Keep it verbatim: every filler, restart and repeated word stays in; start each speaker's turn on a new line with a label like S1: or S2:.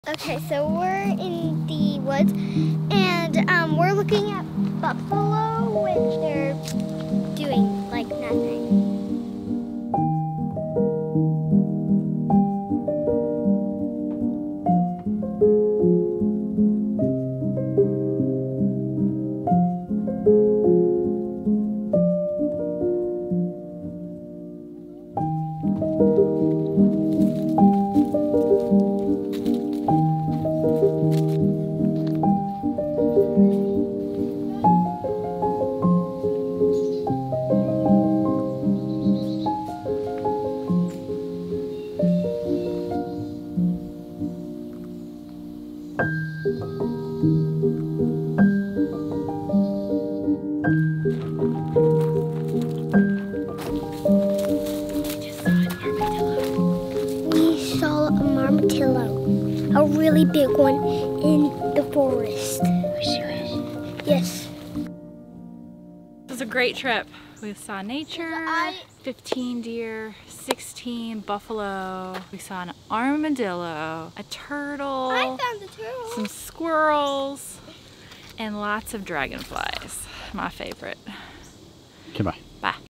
S1: Okay, so we're in the woods, and um, we're looking at buffalo, and they're doing like nothing. We saw a marmatillo, a really big one in the forest. Are you serious? Yes.
S2: It was a great trip. We saw nature, fifteen deer, sixteen buffalo. We saw an armadillo, a turtle,
S1: I found the turtle.
S2: some squirrels, and lots of dragonflies. My favorite.
S3: Okay, bye.
S2: Bye.